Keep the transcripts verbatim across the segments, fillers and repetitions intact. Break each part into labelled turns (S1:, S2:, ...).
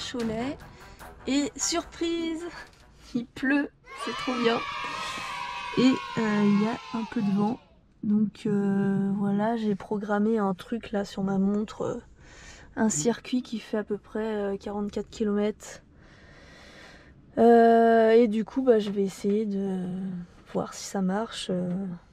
S1: Cholet. Et surprise, il pleut, c'est trop bien. Et euh, il y a un peu de vent. Donc euh, voilà, j'ai programmé un truc là sur ma montre. Euh, un circuit qui fait à peu près euh, quarante-quatre kilomètres. Euh, et du coup, bah, je vais essayer de voir si ça marche. Euh,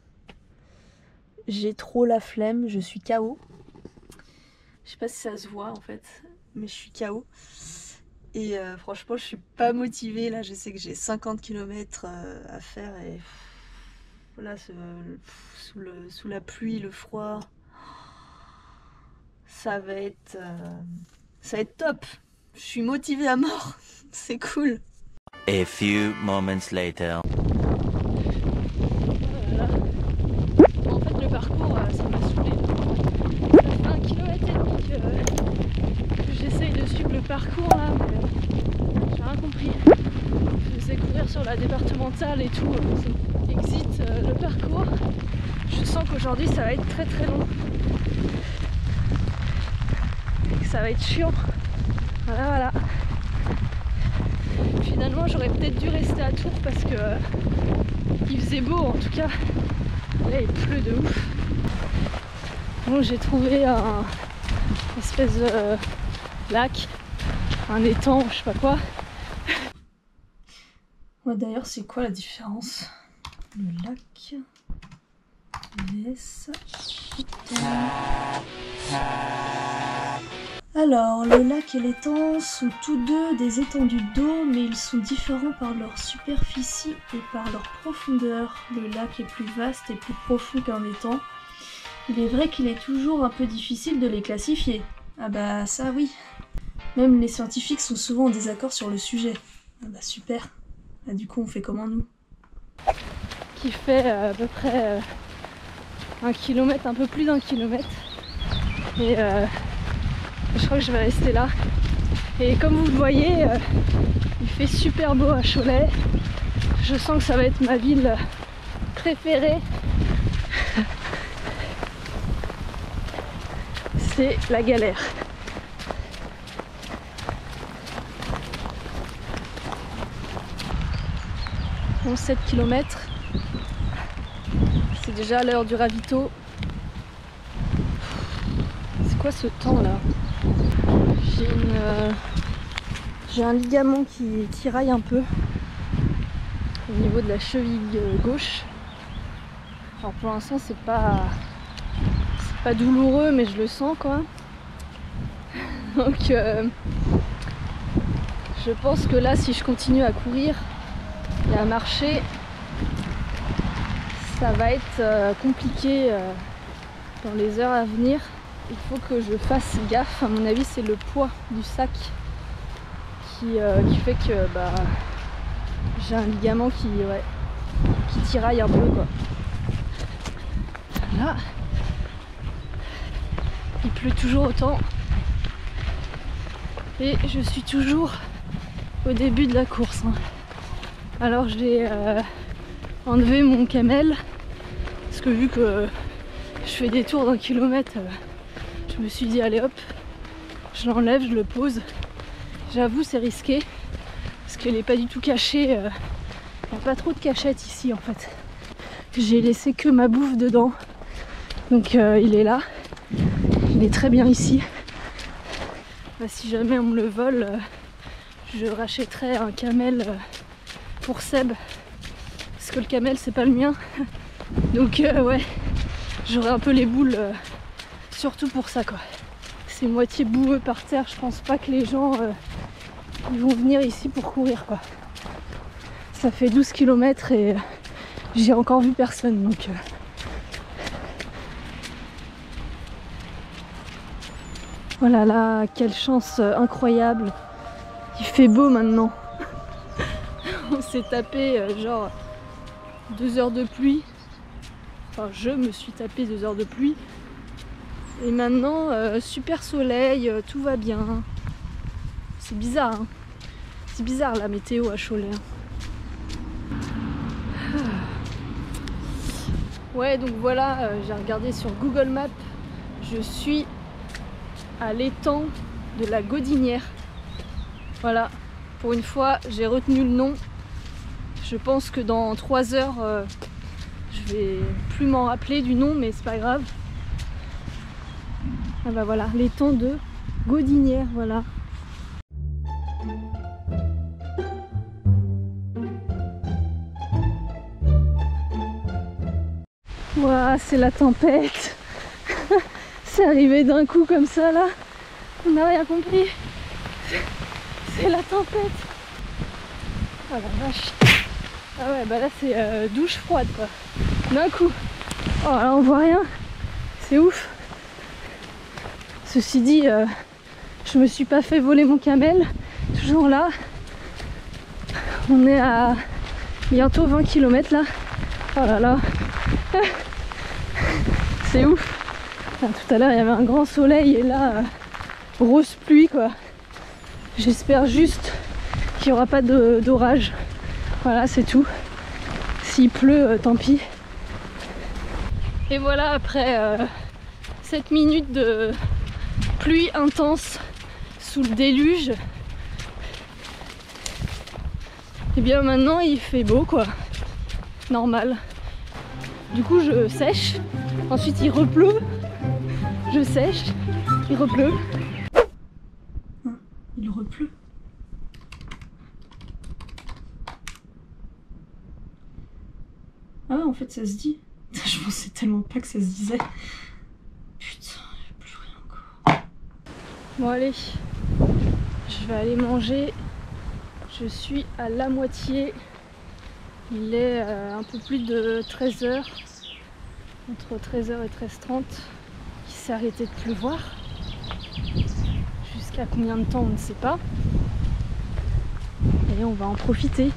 S1: j'ai trop la flemme, je suis K O. Je sais pas si ça se voit en fait, mais je suis K O. Et euh, franchement, je suis pas motivée. Là, je sais que j'ai cinquante kilomètres euh, à faire. Et pff, là, ce, pff, sous, le, sous la pluie, le froid, ça va être, euh, ça va être top. Je suis motivée à mort. C'est cool.
S2: A few moments later.
S1: Voilà. Bon, en fait, le parcours, euh, ça m'a saoulé. Ça fait un kilomètre et demi que, euh, que j'essaye de suivre le parcours là, mais euh, j'ai rien compris. Je sais courir sur la départementale et tout, euh, exit euh, le parcours. Je sens qu'aujourd'hui ça va être très très long. Et que ça va être chiant. Voilà, voilà. Finalement, j'aurais peut-être dû rester à Tours parce que euh, il faisait beau en tout cas. Là, il pleut de ouf. Bon, j'ai trouvé un espèce de euh, lac, un étang, je sais pas quoi. Ouais, d'ailleurs, c'est quoi la différence? Le lac vs Alors, le lac et l'étang sont tous deux des étendues d'eau, mais ils sont différents par leur superficie et par leur profondeur. Le lac est plus vaste et plus profond qu'un étang. Il est vrai qu'il est toujours un peu difficile de les classifier. Ah bah ça oui. Même les scientifiques sont souvent en désaccord sur le sujet. Ah bah super. Bah, du coup on fait comment nous? Qui fait euh, à peu près euh, un kilomètre, un peu plus d'un kilomètre. Et euh, je crois que je vais rester là. Et comme vous le voyez, euh, il fait super beau à Cholet. Je sens que ça va être ma ville préférée. C'est la galère. Bon, sept kilomètres. C'est déjà l'heure du ravito. C'est quoi ce temps là? J'ai une, euh, j'ai un ligament qui tiraille un peu au niveau de la cheville gauche. Alors pour l'instant c'est pas c'est pas douloureux, mais je le sens quand même. Donc euh, je pense que là, si je continue à courir et à marcher, ça va être euh, compliqué euh, dans les heures à venir. Il faut que je fasse gaffe. À mon avis, c'est le poids du sac qui, euh, qui fait que bah, j'ai un ligament qui, ouais, qui tiraille un peu, quoi. Là, il pleut toujours autant. Et je suis toujours au début de la course. Hein. Alors j'ai euh, enlevé mon camel. Parce que vu que je fais des tours d'un kilomètre, euh, je me suis dit allez hop, je l'enlève, je le pose. J'avoue c'est risqué. Parce qu'elle n'est pas du tout cachée. Il euh, n'y a pas trop de cachette ici en fait. J'ai laissé que ma bouffe dedans. Donc euh, il est là. Il est très bien ici. Bah, si jamais on me le vole, euh, je rachèterai un camel euh, pour Seb. Parce que le camel c'est pas le mien. Donc euh, ouais, j'aurai un peu les boules. Euh, surtout pour ça quoi. C'est moitié boueux par terre. Je pense pas que les gens euh, ils vont venir ici pour courir quoi. Ça fait douze kilomètres et euh, j'ai encore vu personne donc... Euh, Voilà là, quelle chance incroyable. Il fait beau maintenant. On s'est tapé euh, genre deux heures de pluie. Enfin, je me suis tapé deux heures de pluie. Et maintenant, euh, super soleil, euh, tout va bien. C'est bizarre, hein. C'est bizarre la météo à Cholet. Ouais, donc voilà, euh, j'ai regardé sur Google Maps. Je suis à l'étang de la Gaudinière. Voilà, pour une fois j'ai retenu le nom. Je pense que dans trois heures euh, je vais plus m'en rappeler du nom, mais c'est pas grave. Ah bah voilà, l'étang de Gaudinière, voilà. Ouah, c'est la tempête. C'est arrivé d'un coup comme ça là. On n'a rien compris. C'est la tempête. Ah la vache. Ah ouais, bah là c'est euh, douche froide quoi. D'un coup. Oh là on voit rien. C'est ouf. Ceci dit, euh, je me suis pas fait voler mon camel. Toujours là. On est à bientôt vingt kilomètres là. Oh là là. C'est ouf. Enfin, tout à l'heure il y avait un grand soleil et là euh, grosse pluie quoi. J'espère juste qu'il n'y aura pas d'orage. Voilà, c'est tout. S'il pleut, euh, tant pis. Et voilà, après euh, sept minutes de pluie intense sous le déluge, et bien maintenant il fait beau quoi. Normal. Du coup je sèche, ensuite il repleut, je sèche, il repleut. Il repleut. Ah en fait ça se dit. Je pensais tellement pas que ça se disait. Putain, il n'y a plus rien encore. Bon allez, je vais aller manger. Je suis à la moitié. Il est euh, un peu plus de treize heures. Entre treize heures et treize heures trente. Il s'est arrêté de pleuvoir. Jusqu'à combien de temps on ne sait pas. Et on va en profiter.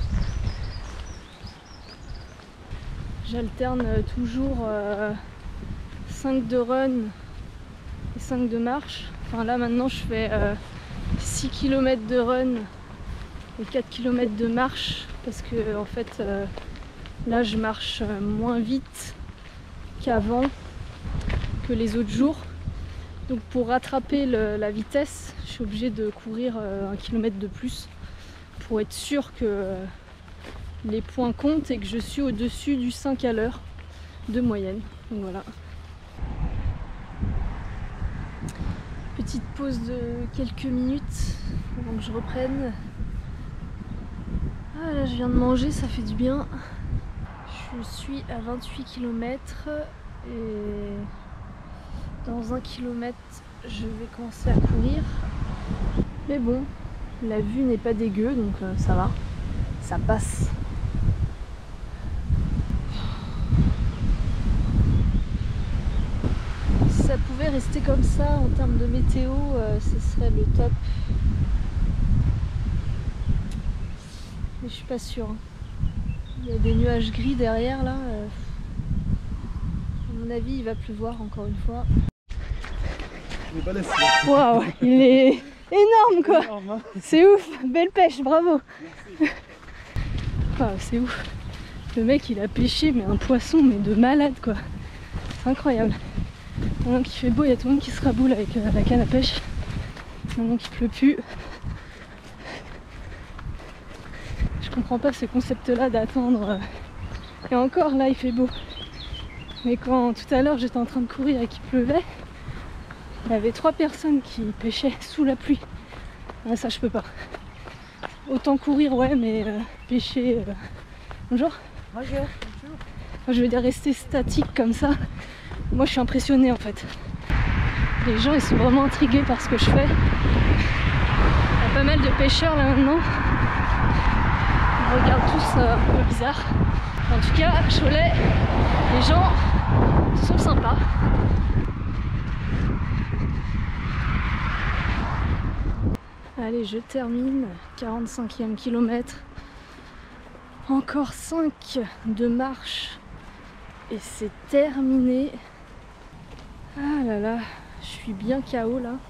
S1: J'alterne toujours euh, cinq de run et cinq de marche. Enfin là maintenant je fais euh, six kilomètres de run et quatre kilomètres de marche parce que en fait euh, là je marche moins vite qu'avant, que les autres jours. Donc pour rattraper le, la vitesse, je suis obligée de courir euh, un kilomètre de plus pour être sûre que euh, les points comptent et que je suis au-dessus du cinq à l'heure de moyenne. Donc voilà. Petite pause de quelques minutes avant que je reprenne. Ah là je viens de manger, ça fait du bien. Je suis à vingt-huit kilomètres et dans un kilomètre je vais commencer à courir. Mais bon, la vue n'est pas dégueu donc euh, ça va, ça passe. Si ça pouvait rester comme ça en termes de météo, euh, ce serait le top. Mais je suis pas sûre. Il y a des nuages gris derrière là. Euh... À mon avis, il va pleuvoir encore une fois. Waouh, il est énorme quoi. Hein. C'est ouf, belle pêche, bravo. Wow, c'est ouf. Le mec il a pêché mais un poisson mais de malade quoi. C'est incroyable. Maintenant qu'il fait beau, il y a tout le monde qui se raboule avec euh, la canne à pêche. Maintenant qu'il pleut plus. Je comprends pas ce concept là d'attendre. Et encore là il fait beau. Mais quand tout à l'heure j'étais en train de courir et qu'il pleuvait, il y avait trois personnes qui pêchaient sous la pluie. Ah, ça je peux pas. Autant courir ouais mais euh, pêcher. Euh... Bonjour. Bonjour. Enfin, je veux dire rester statique comme ça. Moi je suis impressionnée en fait. Les gens ils sont vraiment intrigués par ce que je fais. Il y a pas mal de pêcheurs là maintenant. Ils me regardent tous euh, un peu bizarre. En tout cas, à Cholet, les gens sont sympas. Allez, je termine. quarante-cinquième kilomètre. Encore cinq de marche. Et c'est terminé. Ah là là, je suis bien K O là.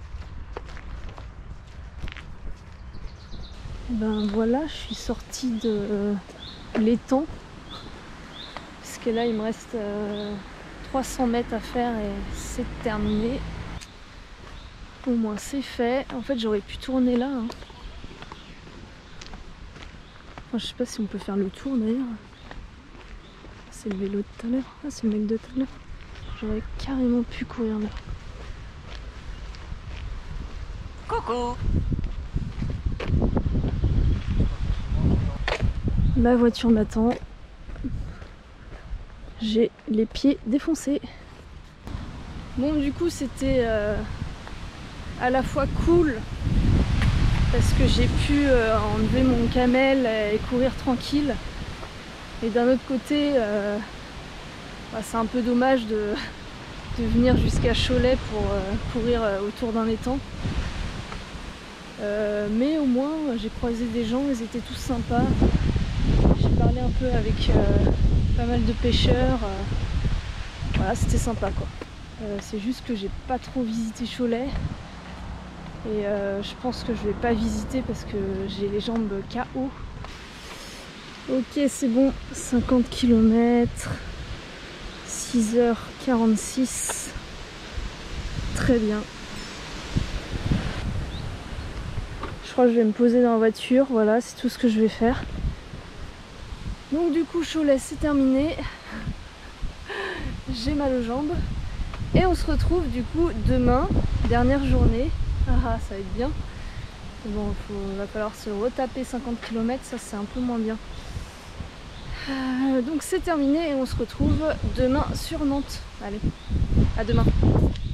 S1: Ben voilà, je suis sortie de l'étang. Parce que là, il me reste euh, trois cents mètres à faire et c'est terminé. Au moins c'est fait. En fait j'aurais pu tourner là. Hein. Enfin, je sais pas si on peut faire le tour d'ailleurs. C'est le vélo de tout à l'heure. Ah c'est le mec de tout à l'heure. J'aurais carrément pu courir là.
S2: Coucou.
S1: Ma voiture m'attend. J'ai les pieds défoncés. Bon du coup c'était euh, à la fois cool parce que j'ai pu euh, enlever mon camel et courir tranquille. Et d'un autre côté euh, bah, c'est un peu dommage de, de venir jusqu'à Cholet pour euh, courir euh, autour d'un étang. Euh, mais au moins j'ai croisé des gens, ils étaient tous sympas. J'ai parlé un peu avec euh, pas mal de pêcheurs. Euh, voilà, c'était sympa quoi. Euh, c'est juste que j'ai pas trop visité Cholet. Et euh, je pense que je vais pas visiter parce que j'ai les jambes K O. Ok, c'est bon, cinquante kilomètres, six heures quarante-six. Très bien. Je crois que je vais me poser dans la voiture, voilà, c'est tout ce que je vais faire. Donc du coup Cholet c'est terminé. J'ai mal aux jambes. Et on se retrouve du coup demain, dernière journée. Ah ah, ça va être bien. Mais bon, il va falloir se retaper cinquante kilomètres, ça c'est un peu moins bien. Euh, donc c'est terminé et on se retrouve demain sur Nantes. Allez, à demain.